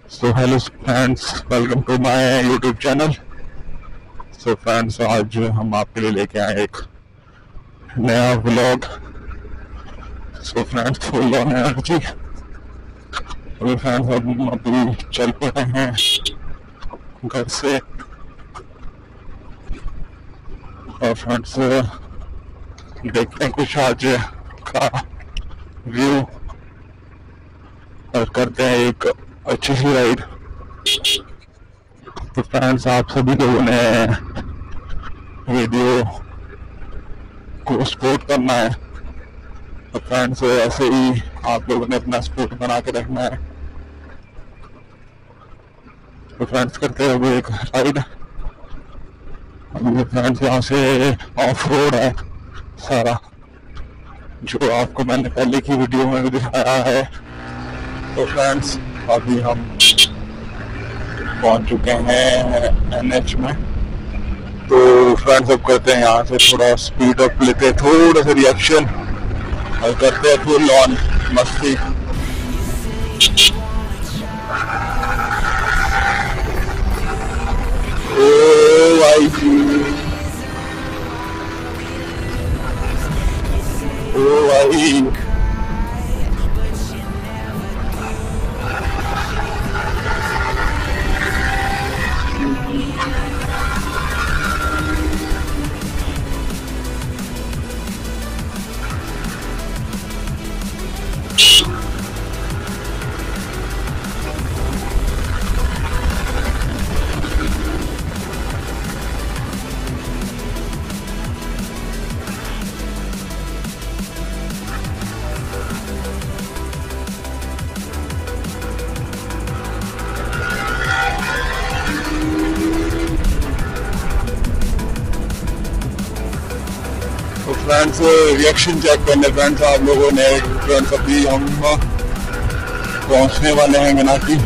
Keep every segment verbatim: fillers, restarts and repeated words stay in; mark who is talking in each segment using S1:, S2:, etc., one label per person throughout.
S1: So hello friends, welcome to my YouTube channel. So friends, आज हम आपके लिए लेके आए एक नया vlog. So friends, full on energy. अभी फ्रेंड्स हम अभी चल पड़े हैं घर से। और फ्रेंड्स देखते हैं कुछ आज का व्यू और करते हैं एक अच्छी सी राइड। तो फ्रेंड्स, आप सभी लोगों ने वीडियो को सपोर्ट करना है। तो फ्रेंड्स ऐसे ही आप लोगों ने अपना सपोर्ट बना के रखना है। तो फ्रेंड्स करते हैं अभी एक राइड। अभी फ्रेंड्स यहाँ से ऑफ रोड है सारा, जो आपको मैंने पहले की वीडियो में भी दिखाया है। तो फ्रेंड्स अभी हम पहुंच चुके हैं एन एच में। तो फ्रेंड्स अब करते हैं यहाँ से थोड़ा स्पीड अप लेते हैं, थोड़ा सा रिएक्शन और करते हैं फुल ऑन मस्ती। ओ भाई जी, ओ भाई, तो फ्रेंड्स रिएक्शन चेक करने फ्रेंड्स आप लोगों ने। फ्रेंड्स अभी हम पहुंचने वाले हैं गनाटी।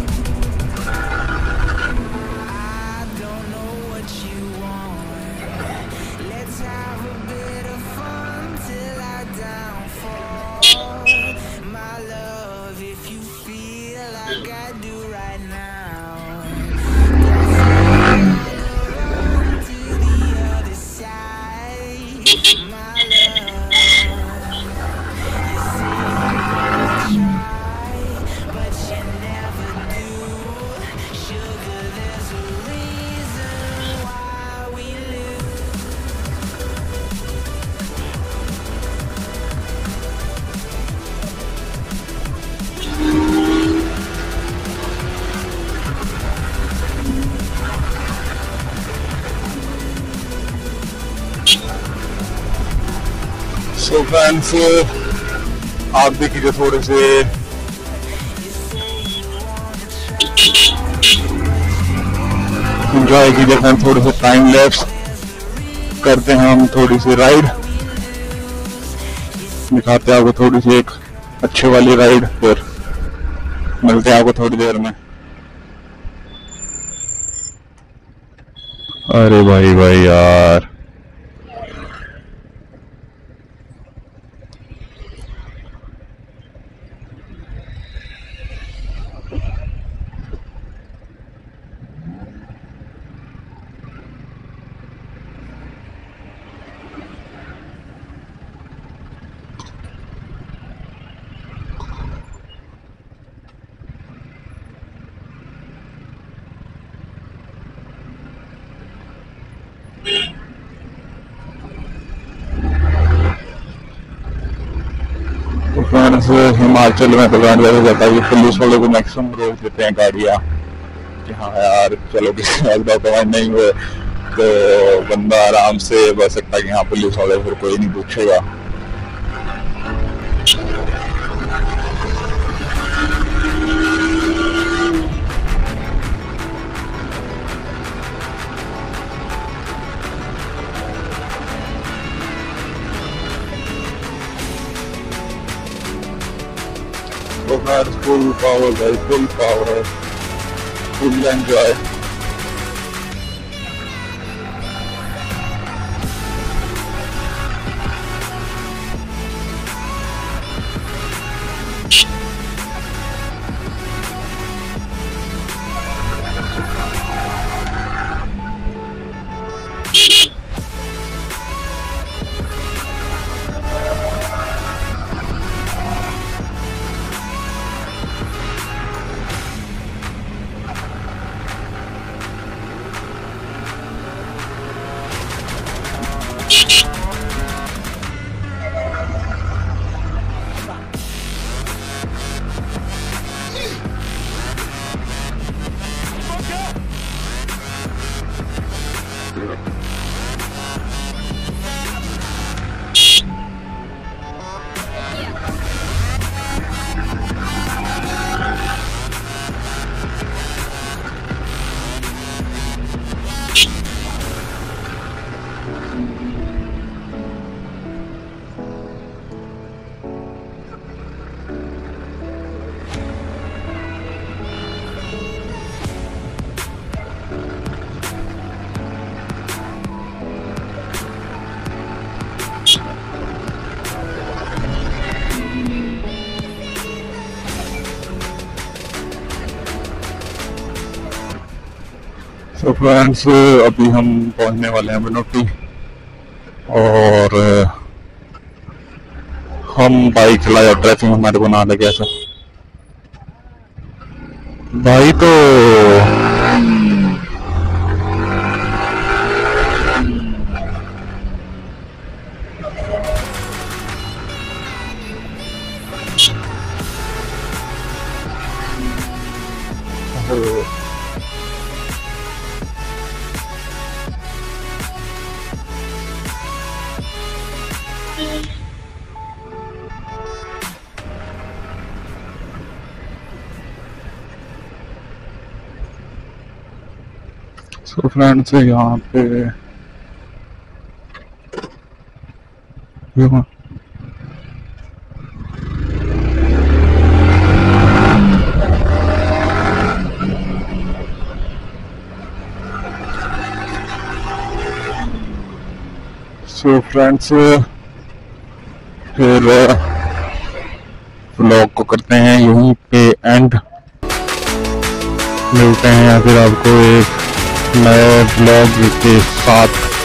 S1: सो फ्रेंड्स आप भी कीजिए थोड़े से एंजॉय कीजिए फ्रेंड्स, थोड़े से टाइम लैप्स करते हैं हम, थोड़ी सी राइड दिखाते हैं आपको, थोड़ी सी एक अच्छे वाली राइड। फिर मिलते हैं आपको थोड़ी देर में। अरे भाई भाई यार, फ्रेंड्स हिमाचल में तो फ्रेंड्स ऐसा जाता है कि पुलिस वालों को मैक्सिमम रोक देते हैं गाड़ियाँ कि हाँ यार चलो किसी डॉक्यूमेंट नहीं हुए, तो बंदा आराम से बच सकता है कि हाँ पुलिस वाले फिर कोई नहीं पूछेगा। तो फ्रेंड्स फुल पावर भाई, full power, full enjoy. So friends अभी हम पहुंचने वाले हैं बनोटी और हम बाइक चलाया, ट्रैफिक हमारे को ना लगे ऐसा भाई। तो सो फ्रेंड्स यहाँ पे सो फ्रेंड्स फिर व्लॉग को करते हैं यहीं पे एंड, मिलते हैं या फिर आपको एक नए व्लॉग के साथ।